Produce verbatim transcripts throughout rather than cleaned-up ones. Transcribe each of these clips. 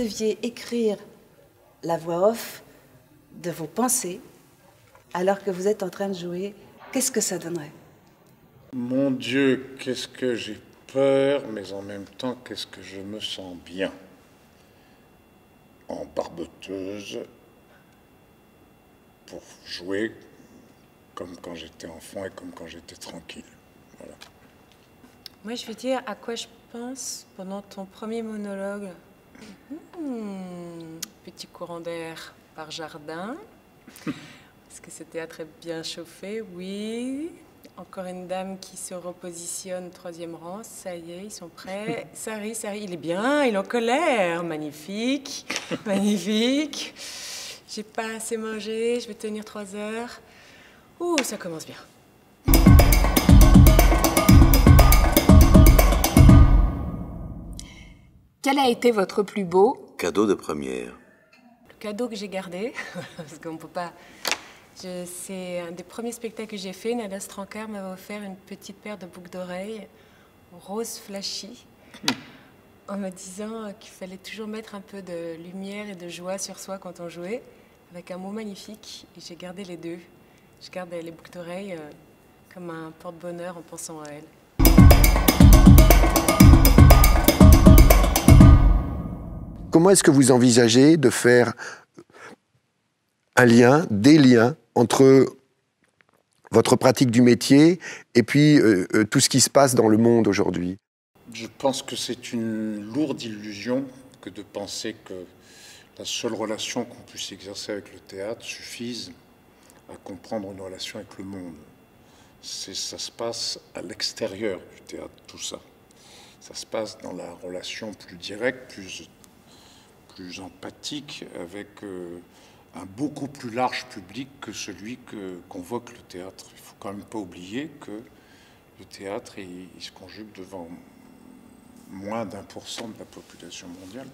deviez écrire la voix off de vos pensées alors que vous êtes en train de jouer, qu'est-ce que ça donnerait? Mon Dieu, qu'est-ce que j'ai peur, mais en même temps, qu'est-ce que je me sens bien. En barboteuse, pour jouer comme quand j'étais enfant et comme quand j'étais tranquille. Voilà. Moi, je veux dire à quoi je pense pendant ton premier monologue. Mmh, petit courant d'air par jardin. Est-ce que ce théâtre est bien chauffé? Oui. Encore une dame qui se repositionne, troisième rang. Ça y est, ils sont prêts. Ça rit, ça rit. Il est bien, il est en colère. Magnifique, magnifique. J'ai pas assez mangé, je vais tenir trois heures. Ouh, ça commence bien. Quel a été votre plus beau cadeau de première? Le cadeau que j'ai gardé, parce qu'on peut pas... C'est un des premiers spectacles que j'ai fait. Nada Strankar m'avait offert une petite paire de boucles d'oreilles rose flashy, en me disant qu'il fallait toujours mettre un peu de lumière et de joie sur soi quand on jouait, avec un mot magnifique. Et j'ai gardé les deux. Je garde les boucles d'oreilles euh, comme un porte-bonheur en pensant à elles. Comment est-ce que vous envisagez de faire un lien, des liens entre votre pratique du métier et puis euh, euh, tout ce qui se passe dans le monde aujourd'hui? Je pense que c'est une lourde illusion que de penser que la seule relation qu'on puisse exercer avec le théâtre suffise à comprendre une relation avec le monde. Ça se passe à l'extérieur du théâtre, tout ça. Ça se passe dans la relation plus directe, plus, plus empathique, avec euh, un beaucoup plus large public que celui que convoque le théâtre. Il ne faut quand même pas oublier que le théâtre, il, il se conjugue devant moins d'un pour cent de la population mondiale.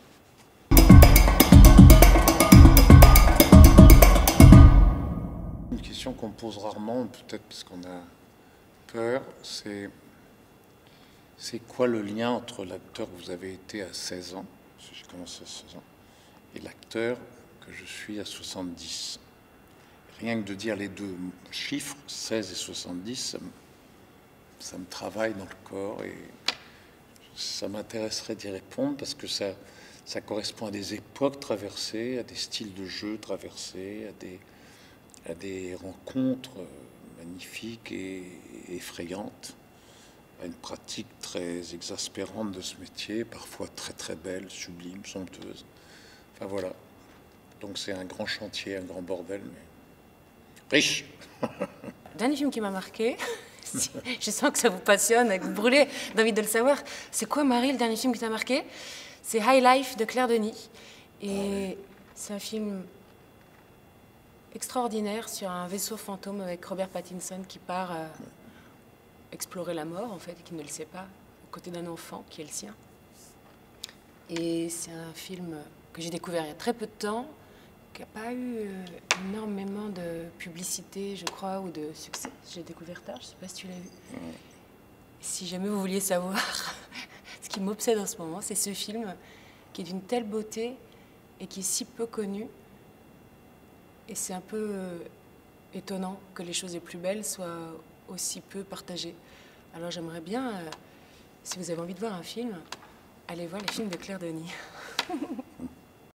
Une question qu'on me pose rarement, peut-être parce qu'on a peur, c'est c'est quoi le lien entre l'acteur que vous avez été à seize ans, parce que j'ai commencé à seize ans, et l'acteur que je suis à soixante-dix. Rien que de dire les deux chiffres, seize et soixante-dix, ça me, ça me travaille dans le corps et ça m'intéresserait d'y répondre parce que ça, ça correspond à des époques traversées, à des styles de jeu traversés, à des, à des rencontres magnifiques et effrayantes, à une pratique très exaspérante de ce métier, parfois très très belle, sublime, somptueuse. Enfin voilà. Donc c'est un grand chantier, un grand bordel, mais riche. Le dernier film qui m'a marqué, je sens que ça vous passionne, que vous brûlez d'envie de le savoir. C'est quoi, Marie, le dernier film qui t'a marqué? C'est High Life de Claire Denis. Et c'est un film extraordinaire sur un vaisseau fantôme avec Robert Pattinson qui part euh, explorer la mort, en fait, et qui ne le sait pas, aux côtés d'un enfant qui est le sien. Et c'est un film que j'ai découvert il y a très peu de temps, qui n'a pas eu euh, énormément de publicité, je crois, ou de succès. J'ai découvert tard, je ne sais pas si tu l'as vu. Mmh. Si jamais vous vouliez savoir, ce qui m'obsède en ce moment, c'est ce film qui est d'une telle beauté et qui est si peu connu. Et c'est un peu euh, étonnant que les choses les plus belles soient aussi peu partagées. Alors j'aimerais bien, euh, si vous avez envie de voir un film, allez voir les films de Claire Denis.